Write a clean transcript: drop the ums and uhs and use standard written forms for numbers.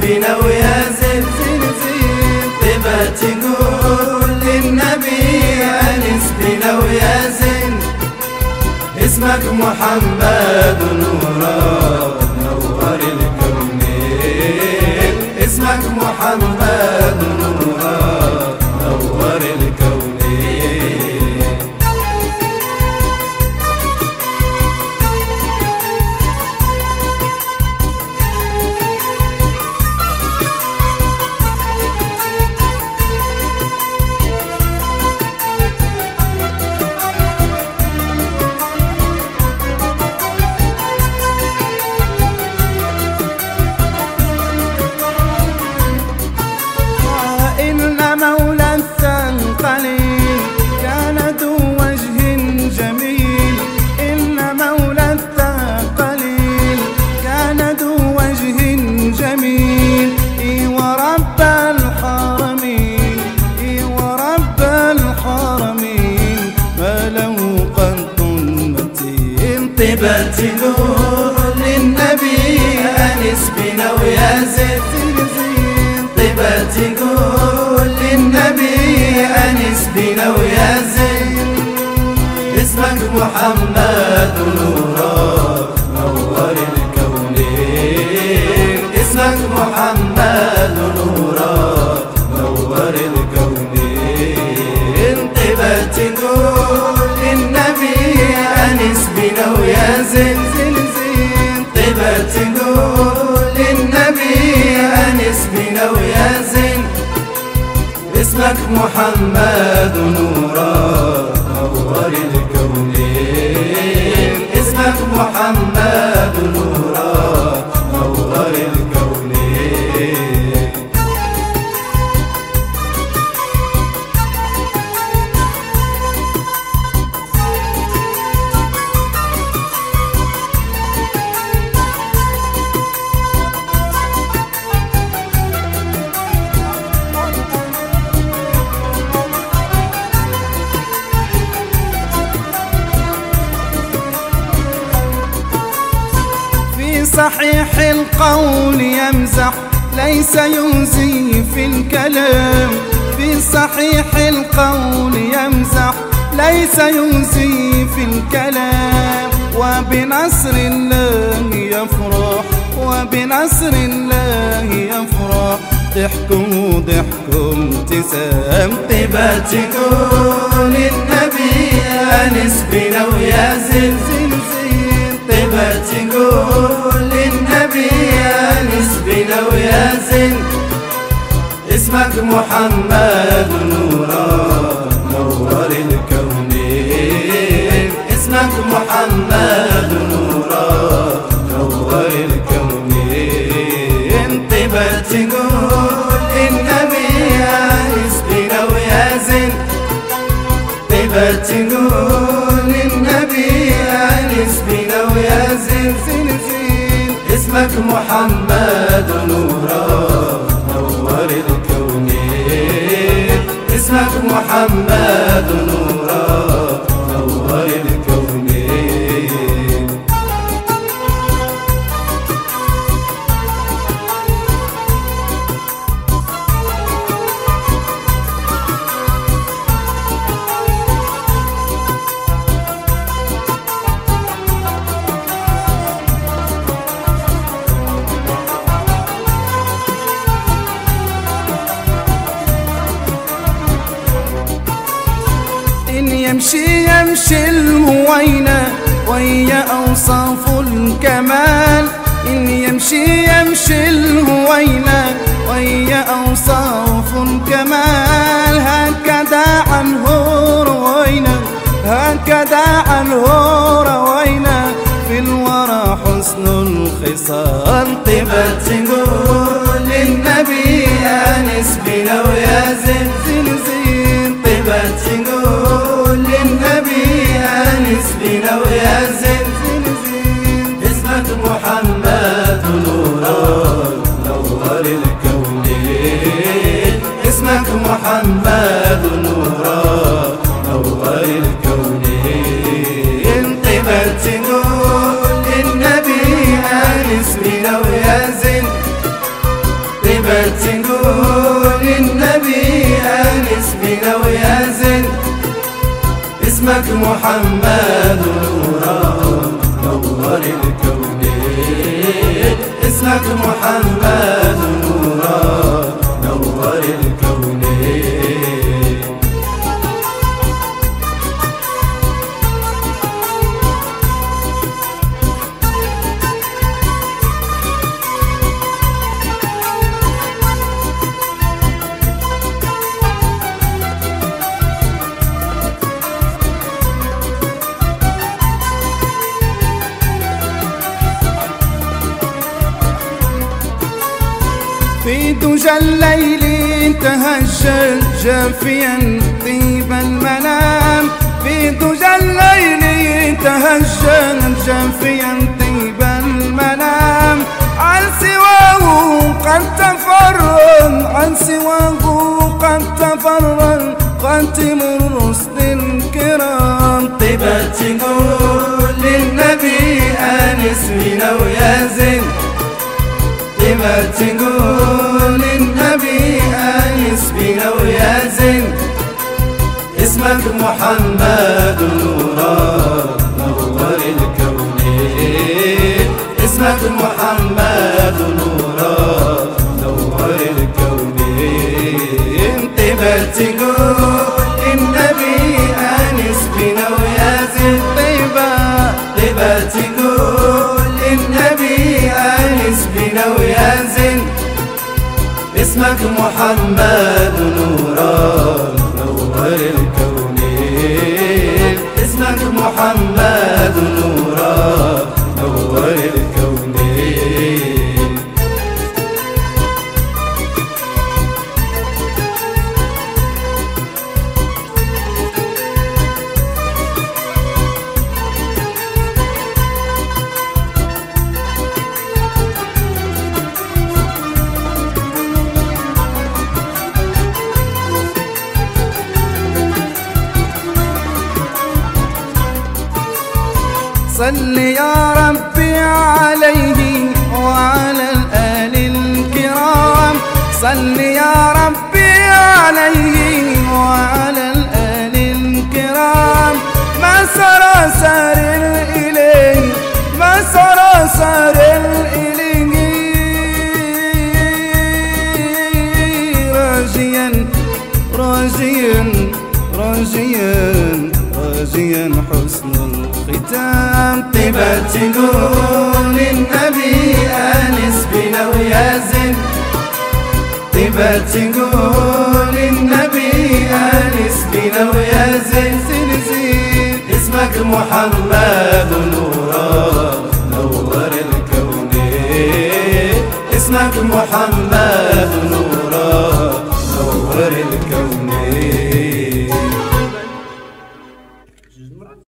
بنا ويا زين طيبة تقول للنبي أنس بنا ويا زين. اسمك محمد نورا نور الكونين، اسمك محمد نورا نور الكونين. مولى الثقلين كان ذو وجه جميل، إن مولى الثقلين كان ذو وجه جميل. ورب الحرمين ورب الحرمين ما له قد متين. طيبة تقول للنبي أنس بنا ويا زين طيبة تقول للنبي أنس بنا ويا زين. اسمك محمد نورا نور الكونين، اسمك محمد نورا نور الكونين. طيبة تقول للنبي أنس بنا ويا زين طيبة تقول للنبي أنس بنا ويا زين. اسمك محمد نورا نور الكونين، اسمك محمد نورا نور الكونين. صحيح القول يمزح ليس يوزي في الكلام، في صحيح القول يمزح ليس يوزي في الكلام. وبنصر الله يفرح وبنصر الله يفرح، ضحكوا ضحكوا ابتسام. طيبة تقول للنبي أنس بنا ويا زين طيبة تقول للنبي أنس بنا ويا زين. اسمك محمد نورا نور الكونين، اسمك محمد نورا نور الكونين. طيبة تقول للنبي أنس بنا ويا زين طيبة تقول للنبي أنس بنا ويا زين اسمك محمد نورا نور الكونين، اسمك محمد نورا نور الكونين. يمشي الهوينة وهي أوصاف الكمال. إن يمشي الهوينة وهي أوصاف الكمال. هكذا عنه روينا هكذا عنه روينا في الورى حسن الخصال. طيبة تقول للنبي أنس بنا ويا زين طيبة تقول للنبي أنس بنا ويا زين. اسمك محمد نورا نور الكونين، اسمك محمد نورا نور الكونين. طيبة تقول للنبي أنس بنا ويا زين اسمك محمد نورا نور الكونين، اسمك محمد نورا نور الكونين. في دجى الليل تهجد جافيا طيب المنام، في دجى الليل تهجد جافيا طيب المنام، عن سواه قد تفرد، عن سواه قد تفرد خاتم الرسل الكرام. طيبة تقول للنبي آنس بنا ويازن، طيبة تقول للنبي آنس بنا ويازن، اسمك محمد نورا نور الكونين، اسمك محمد نورا نور الكونين. طيبة تقول للنبي آنس بنا ويازن، طيبة تقول للنبي آنس بنا ويازن، اسمك محمد نورا نور الكونين، اسمك محمد نورا نور الكونين. صل يا ربي عليه وعلى الآل الكرام، صل يا ربي عليه وعلى الآل الكرام، ما سرى سار إليه، ما سرى سار إليه، راجيا راجيا راجيا راجيا حسن الختام. طيبة تقول للنبي آنس بنا ويازن، طيبة تقول للنبي آنس بنا ويازن، اسمك محمد نورا نور الكونين، اسمك محمد نورا نور الكونين.